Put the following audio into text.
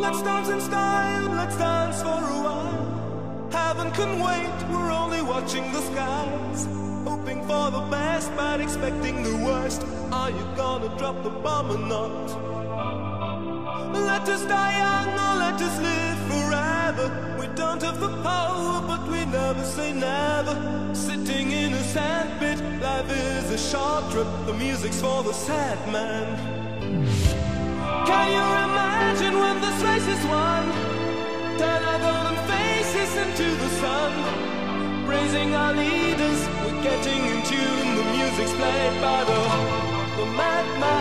let's dance in style, let's dance for a while. Heaven can wait, we're only watching the skies, hoping for the best but expecting the worst. Are you gonna drop the bomb or not? Let us die young or let us live forever. We don't have the power but we never say never. Sitting in a sandpit, life is a short trip. The music's for the sad man. Can you imagine when this race is won? Turn our golden faces into the sun, praising our leaders, we're getting in tune. The music's played by the madman.